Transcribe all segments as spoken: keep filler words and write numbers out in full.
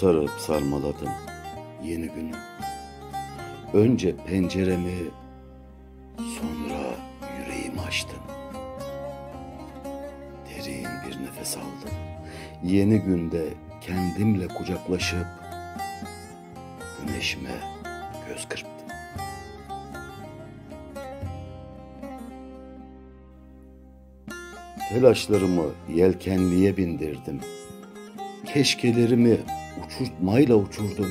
Sarıp sarmaladım yeni günü. Önce penceremi, sonra yüreğimi açtım. Derin bir nefes aldım. Yeni günde kendimle kucaklaşıp güneşime göz kırptım. Telaşlarımı yelkenliye bindirdim. Keşkelerimi uçurtmayla uçurdum.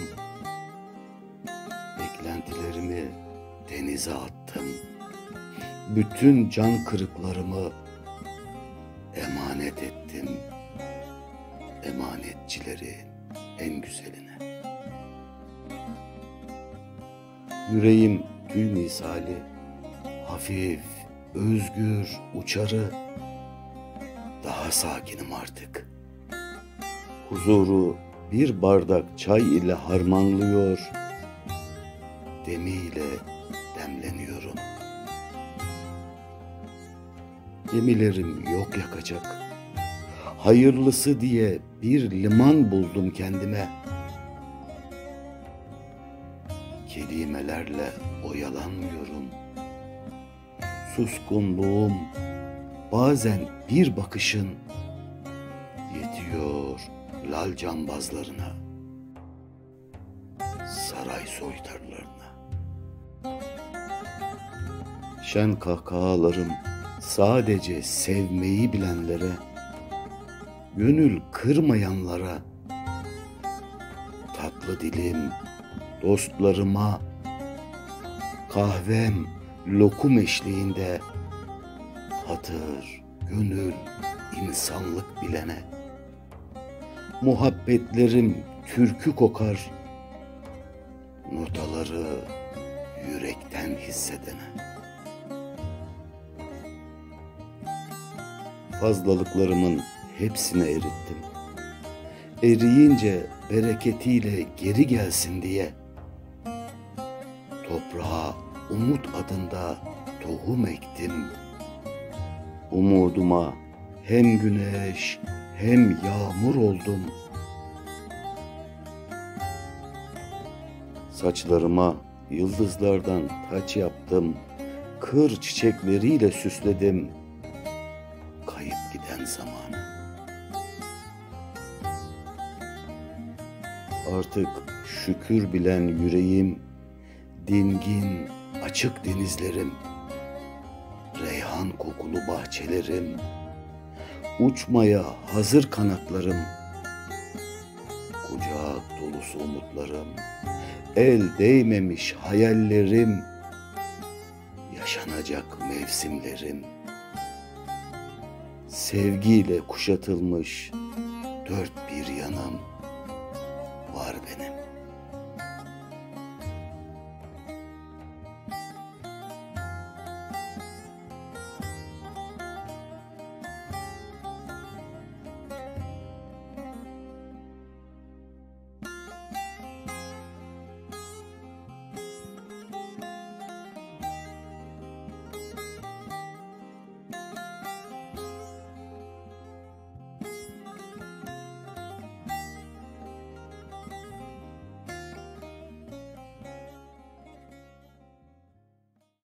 Beklentilerimi denize attım. Bütün can kırıklarımı emanet ettim. Emanetçileri en güzeline. Yüreğim tüy misali, hafif, özgür, uçarı. Daha sakinim artık. Huzuru bir bardak çay ile harmanlıyor, demiyle demleniyorum. Gemilerim yok yakacak. Hayırlısı diye bir liman buldum kendime. Kelimelerle oyalanmıyorum. Suskunluğum bazen bir bakışın yetiyor lal cambazlarına, saray soytarlarına. Şen kahkahalarım sadece sevmeyi bilenlere, gönül kırmayanlara, tatlı dilim dostlarıma, kahvem lokum eşliğinde hatır, gönül, insanlık bilene, muhabbetlerim türkü kokar, notaları yürekten hissedene. Fazlalıklarımın hepsini erittim. Eriyince bereketiyle geri gelsin diye toprağa umut adında tohum ektim. Umuduma hem güneş hem yağmur oldum. Saçlarıma yıldızlardan taç yaptım. Kır çiçekleriyle süsledim kayıp giden zamanı. Artık şükür bilen yüreğim, dingin açık denizlerim, reyhan kokulu bahçelerim, uçmaya hazır kanatlarım, kucak dolusu umutlarım, el değmemiş hayallerim, yaşanacak mevsimlerim, sevgiyle kuşatılmış dört bir yanım.